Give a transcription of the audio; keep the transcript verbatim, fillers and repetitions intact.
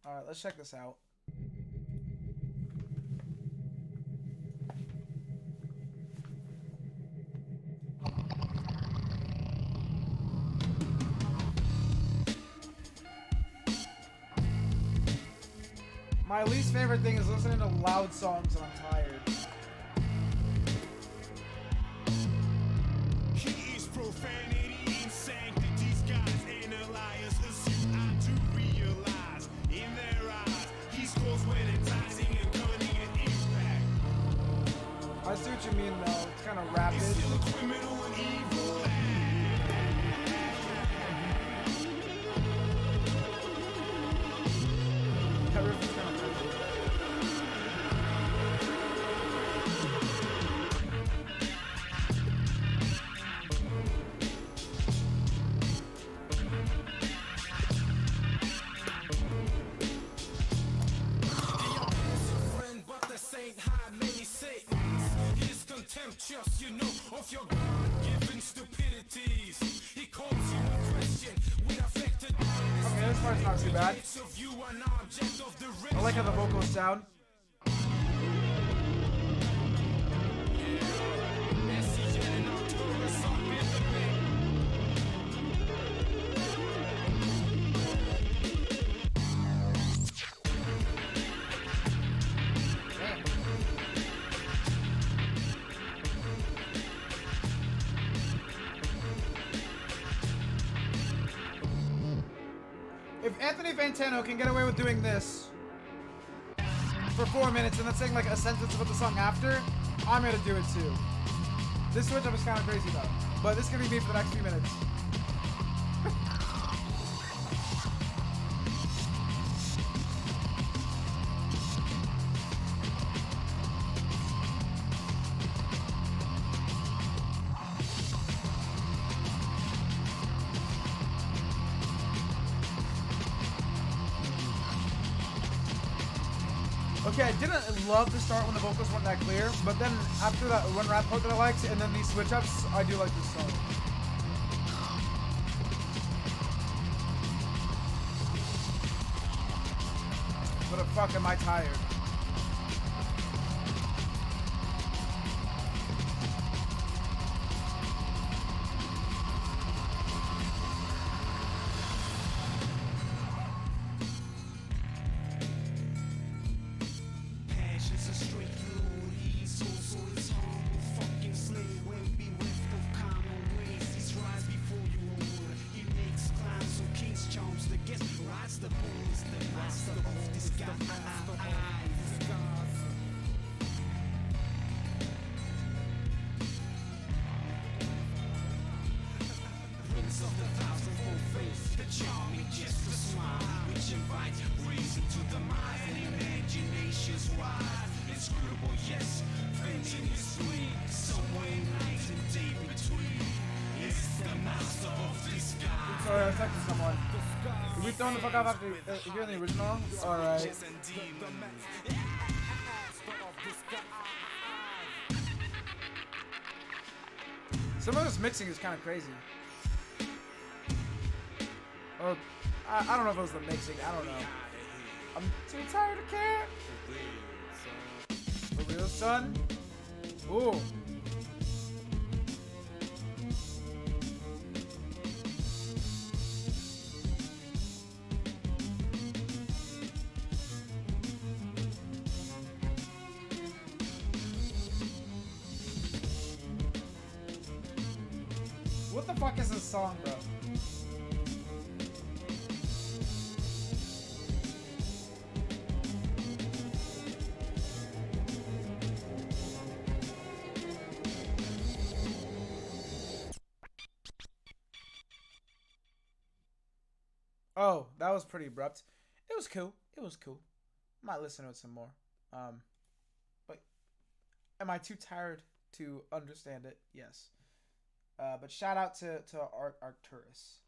All right, let's check this out. My least favorite thing is listening to loud songs when I'm tired. He is profanity and sanctities, guys and liars. Assume I do realize in their eyes he's close when enticing and cunning and impact. I see what you mean though. It's kind of rapid. He's still a criminal and evil. That riff is kind of crazy. But the saint high many Satans. He's contemptuous, you know, of your God-given stupidities. He calls you a Christian with affected. Okay, this part's not too bad. I like how the vocals sound. If Anthony Fantano can get away with doing this for four minutes and then saying like a sentence about the song after, I'm gonna do it too. This switch up is kind of crazy though, but this is gonna be me for the next few minutes. Okay, I didn't love the start when the vocals weren't that clear, but then after that one rap part that I liked, and then these switch ups, I do like this song. But the fuck am I tired? Of the thousand-fold face, the charming just a smile, which invites reason to the mind and imagination's wide. Inscrutable, yes, venting his spleen, somewhere in night and day between. It's the master of disguise. Sorry, I was texting someone. Did we throw the fuck off after uh, hearing the original? Alright. Some of this mixing is kind of crazy. Or, I, I don't know if it was the mixing, I don't know. I'm too tired to care. For real, son? Ooh. What the fuck is this song, bro? Oh, that was pretty abrupt. It was cool. It was cool. Might listen to it some more. Um, but am I too tired to understand it? Yes. Uh, but shout out to to Art Arcturus.